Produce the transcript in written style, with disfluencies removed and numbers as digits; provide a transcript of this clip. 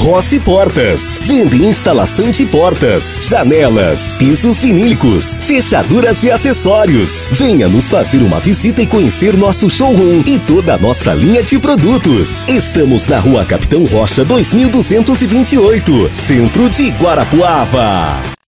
Rossi Portas. Venda e instalação de portas, janelas, pisos vinílicos, fechaduras e acessórios. Venha nos fazer uma visita e conhecer nosso showroom e toda a nossa linha de produtos. Estamos na Rua Capitão Rocha 2228, centro de Guarapuava.